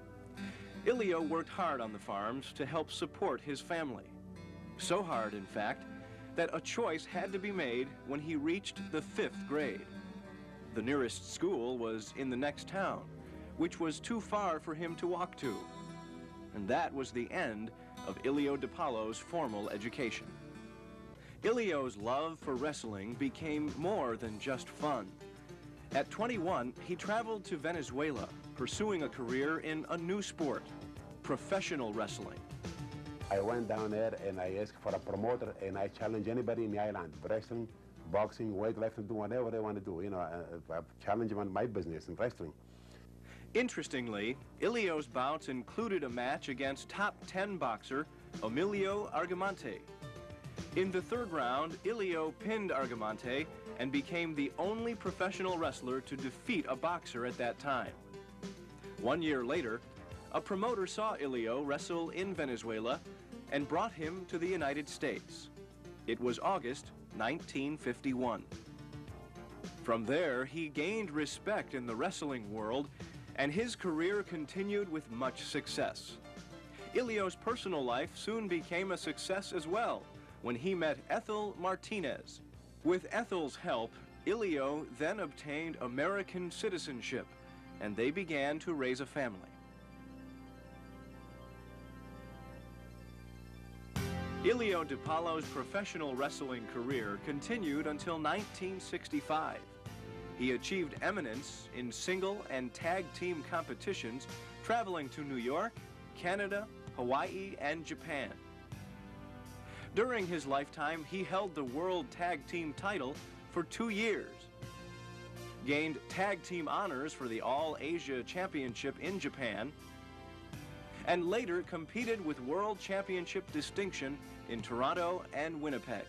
Ilio worked hard on the farms to help support his family. So hard, in fact, that a choice had to be made when he reached the fifth grade. The nearest school was in the next town, which was too far for him to walk to. And that was the end of Ilio DiPaolo's formal education. Ilio's love for wrestling became more than just fun. At twenty-one, he traveled to Venezuela, pursuing a career in a new sport, professional wrestling. I went down there and I asked for a promoter and I challenged anybody in the island, wrestling, boxing, weightlifting, do whatever they want to do. You know, I, I challenge them on my business in wrestling. Interestingly, Ilio's bouts included a match against top ten boxer Emilio Argamante. In the third round, Ilio pinned Argamante and became the only professional wrestler to defeat a boxer at that time. One year later, a promoter saw Ilio wrestle in Venezuela and brought him to the United States. It was August nineteen fifty-one. From there, he gained respect in the wrestling world, and his career continued with much success. Ilio's personal life soon became a success as well when he met Ethel Martinez. With Ethel's help, Ilio then obtained American citizenship, and they began to raise a family. Ilio DiPaolo's professional wrestling career continued until nineteen sixty-five. He achieved eminence in single and tag team competitions, traveling to New York, Canada, Hawaii, and Japan. During his lifetime, he held the World Tag Team title for two years, gained tag team honors for the All-Asia Championship in Japan, and later competed with World Championship distinction in Toronto and Winnipeg.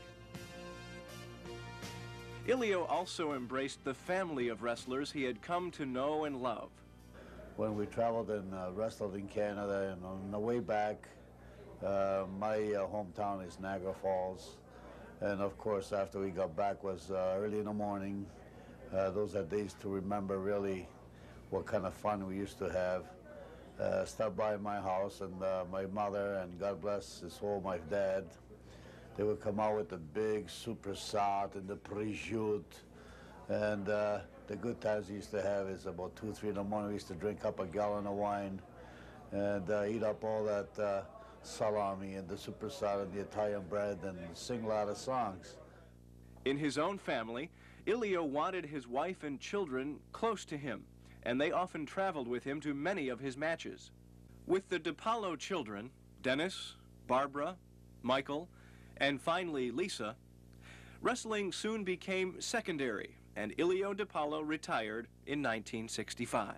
Ilio also embraced the family of wrestlers he had come to know and love. When we traveled and uh, wrestled in Canada, and on the way back, uh, my uh, hometown is Niagara Falls. And of course, after we got back was uh, early in the morning. Uh, those are days to remember really what kind of fun we used to have. Uh, stopped by my house, and uh, my mother, and God bless his soul, my dad, they would come out with the big super salt and the prosciutto. And uh, the good times we used to have is about two, three in the morning, we used to drink up a gallon of wine and uh, eat up all that uh, salami and the super salt and the Italian bread and sing a lot of songs. In his own family, Ilio wanted his wife and children close to him, and they often traveled with him to many of his matches. With the DiPaolo children, Dennis, Barbara, Michael, and finally Lisa, wrestling soon became secondary, and Ilio DiPaolo retired in nineteen sixty-five.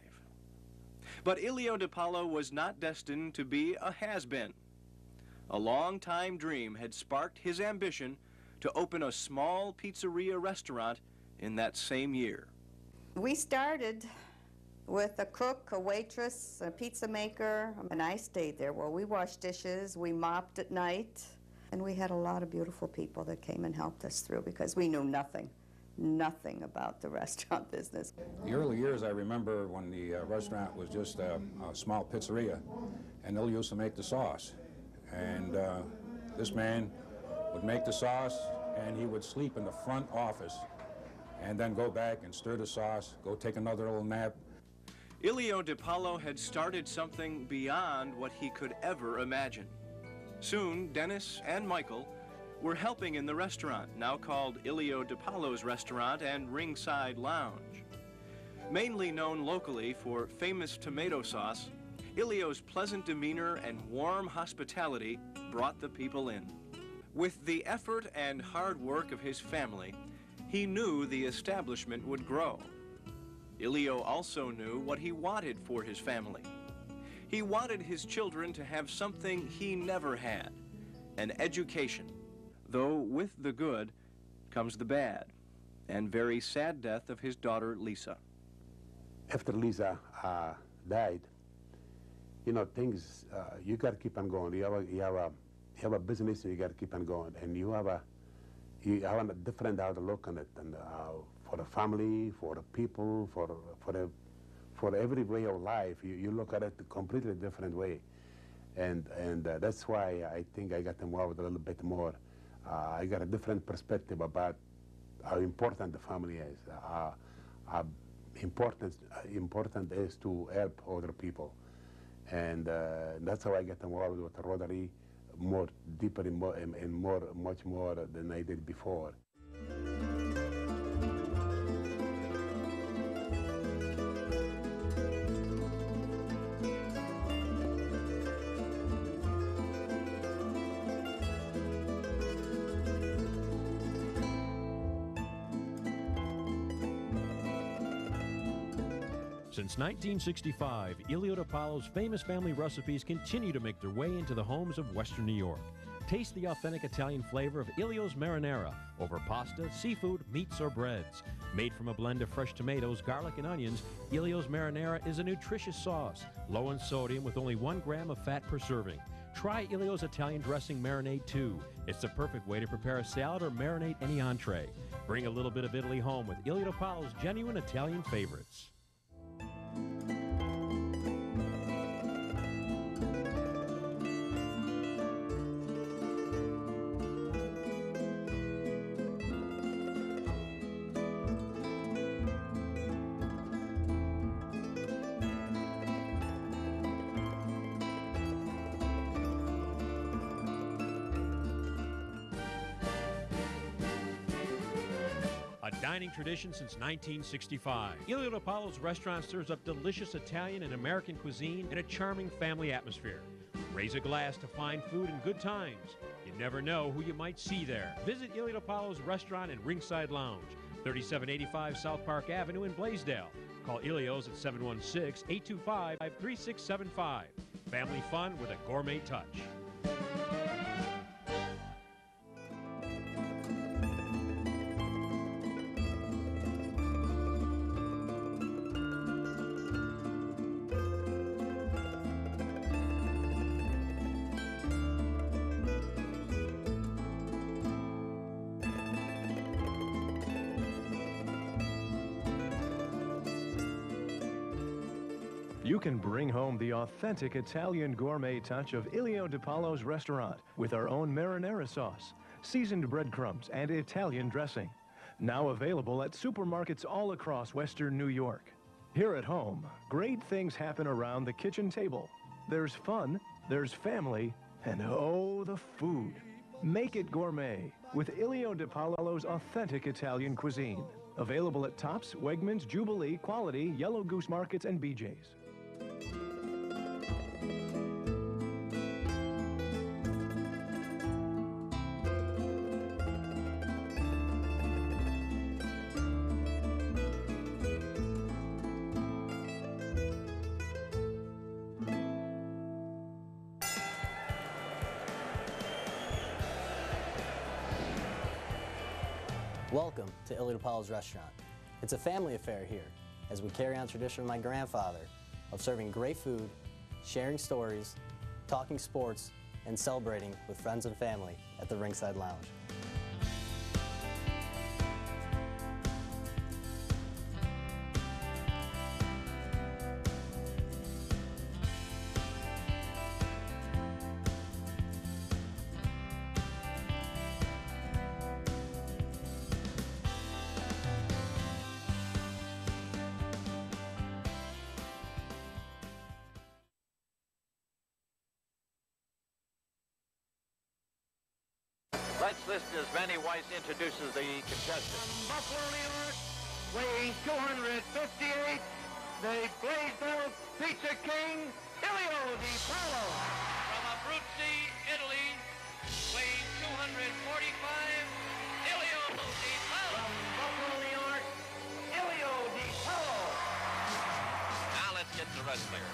But Ilio DiPaolo was not destined to be a has-been. A long-time dream had sparked his ambition to open a small pizzeria restaurant in that same year. We started with a cook, a waitress, a pizza maker, and I stayed there. Well, we washed dishes, we mopped at night, and we had a lot of beautiful people that came and helped us through because we knew nothing, nothing about the restaurant business. The early years, I remember when the uh, restaurant was just a, a small pizzeria, and Ilio used to make the sauce. And uh, this man would make the sauce, and he would sleep in the front office, and then go back and stir the sauce, go take another little nap. Ilio DiPaolo had started something beyond what he could ever imagine. Soon, Dennis and Michael were helping in the restaurant, now called Ilio DiPaolo's Restaurant and Ringside Lounge. Mainly known locally for famous tomato sauce, Ilio's pleasant demeanor and warm hospitality brought the people in. With the effort and hard work of his family, he knew the establishment would grow. Ilio also knew what he wanted for his family. He wanted his children to have something he never had, an education. Though with the good comes the bad and very sad death of his daughter, Lisa. After Lisa uh, died, you know, things, uh, you got to keep on going. You have a, you have a, you have a business and you got to keep on going. And you have a, you have a different outlook on it. And uh, for the family, for the people, for, for, the, for every way of life, you, you look at it a completely different way. And, and uh, that's why I think I got involved a little bit more. Uh, I got a different perspective about how important the family is. Uh, how important, uh, important is to help other people. And uh, that's how I got involved with Rotary more deeper and more, and, and more, much more than I did before. Since nineteen sixty-five, Ilio DiPaolo's famous family recipes continue to make their way into the homes of Western New York. Taste the authentic Italian flavor of Ilio's marinara over pasta, seafood, meats, or breads. Made from a blend of fresh tomatoes, garlic, and onions, Ilio's marinara is a nutritious sauce, low in sodium with only one gram of fat per serving. Try Ilio's Italian dressing marinade too. It's the perfect way to prepare a salad or marinate any entree. Bring a little bit of Italy home with Ilio DiPaolo's genuine Italian favorites. Dining tradition since nineteen sixty-five. Ilio DiPaolo's restaurant serves up delicious Italian and American cuisine in a charming family atmosphere. Raise a glass to fine food and good times. You never know who you might see there. Visit Ilio DiPaolo's Restaurant and Ringside Lounge, thirty-seven eighty-five South Park Avenue in Blaisdell. Call Ilio's at seven one six, eight two five, three six seven five. Family fun with a gourmet touch. You can bring home the authentic Italian gourmet touch of Ilio DiPaolo's Restaurant with our own marinara sauce, seasoned breadcrumbs, and Italian dressing. Now available at supermarkets all across Western New York. Here at home, great things happen around the kitchen table. There's fun, there's family, and oh, the food. Make it gourmet. with Ilio DiPaolo's authentic Italian cuisine. Available at Tops, Wegmans, Jubilee, Quality, Yellow Goose Markets, and B J's. Welcome to Ilio DiPaolo's restaurant. It's a family affair here as we carry on tradition of my grandfather of serving great food, sharing stories, talking sports, and celebrating with friends and family at the Ringside Lounge. Let's listen as Manny Weiss introduces the contestants. From Buffalo, New York, weighing two hundred fifty-eight, the Blaisdell Pizza King, Ilio DiPaolo. From Abruzzi, Italy, weighing two hundred forty-five, Ilio DiPaolo. From Buffalo, New York, Ilio DiPaolo. Now let's get the rest clear.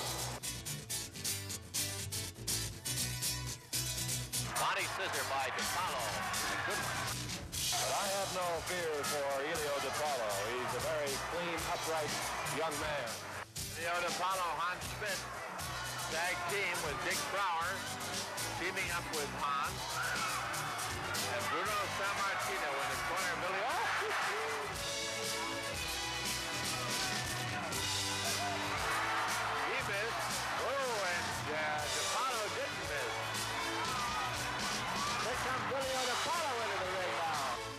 Body scissor by DiPaolo. Good one. But I have no fear for Ilio DiPaolo. He's a very clean, upright young man. Ilio DiPaolo, Hans Schmidt, tag team with Dick Brower, teaming up with Hans. And Bruno Sammartino in the corner. Billy. Oh! He missed. Oh, and uh, DiPaolo didn't miss. Here comes Ilio DiPaolo into the ring now.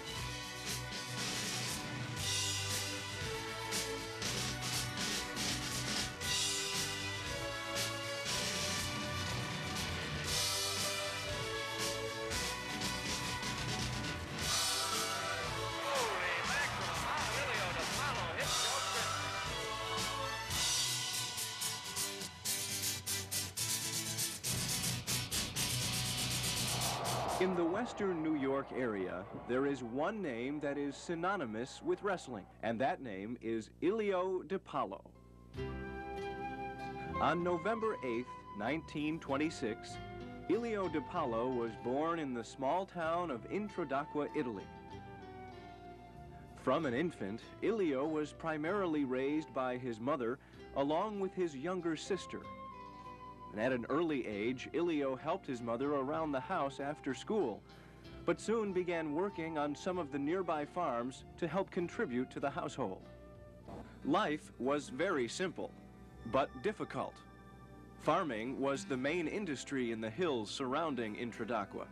Holy mackerel, how Ilio DiPaolo hit Joe In the western New York area, there is one name that is synonymous with wrestling, and that name is Ilio DiPaolo. On November eighth, nineteen twenty-six, Ilio DiPaolo was born in the small town of Introdacqua, Italy. From an infant, Ilio was primarily raised by his mother along with his younger sister. And at an early age, Ilio helped his mother around the house after school, but soon began working on some of the nearby farms to help contribute to the household. Life was very simple, but difficult. Farming was the main industry in the hills surrounding Introdacqua.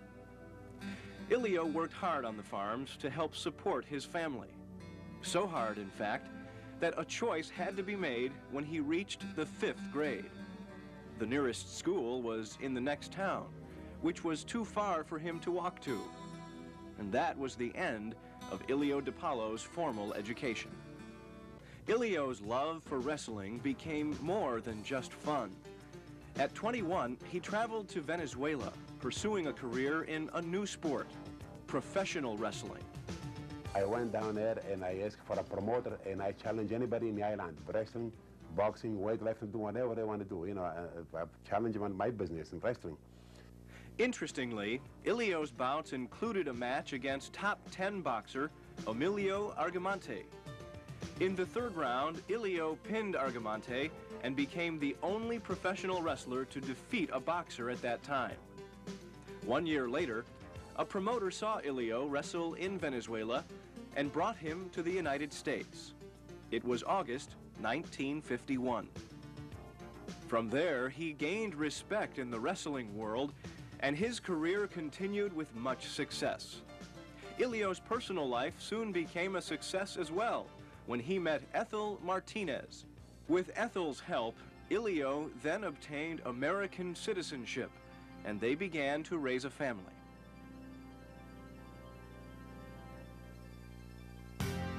Ilio worked hard on the farms to help support his family. So hard, in fact, that a choice had to be made when he reached the fifth grade. The nearest school was in the next town, which was too far for him to walk to. And that was the end of Ilio DiPaolo's formal education. Ilio's love for wrestling became more than just fun. At twenty-one, he traveled to Venezuela, pursuing a career in a new sport, professional wrestling. I went down there and I asked for a promoter and I challenged anybody in the island, wrestling, boxing, weightlifting, do whatever they want to do. You know, I, I challenge them on my business in wrestling. Interestingly, Ilio's bouts included a match against top ten boxer Emilio Argamante. In the third round, Ilio pinned Argamante and became the only professional wrestler to defeat a boxer at that time. One year later, a promoter saw Ilio wrestle in Venezuela and brought him to the United States. It was August nineteen fifty-one. From there, he gained respect in the wrestling world, and his career continued with much success. Ilio's personal life soon became a success as well when he met Ethel Martinez. With Ethel's help, Ilio then obtained American citizenship, and they began to raise a family.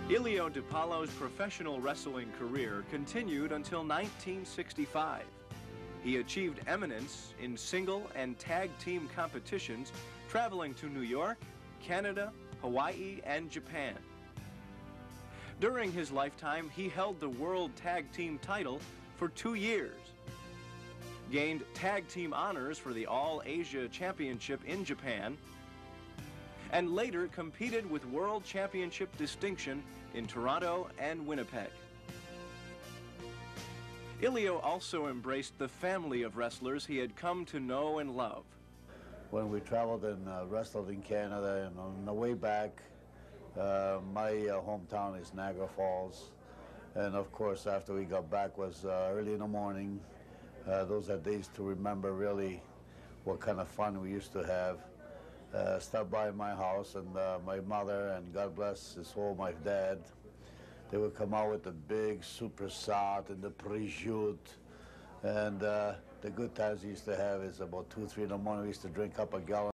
Ilio DiPaolo's professional wrestling career continued until nineteen sixty-five. He achieved eminence in single and tag team competitions, traveling to New York, Canada, Hawaii, and Japan. During his lifetime, he held the World Tag Team title for two years, gained tag team honors for the All-Asia Championship in Japan, and later competed with World Championship distinction in Toronto and Winnipeg. Ilio also embraced the family of wrestlers he had come to know and love. When we traveled and uh, wrestled in Canada, and on the way back, uh, my uh, hometown is Niagara Falls. And of course, after we got back was uh, early in the morning. Uh, those are days to remember really what kind of fun we used to have. Uh, stopped by my house, and uh, my mother, and God bless his soul, my dad, they would come out with the big super salt and the prosciutto. And uh, the good times we used to have is about two, three in the morning, we used to drink up a gallon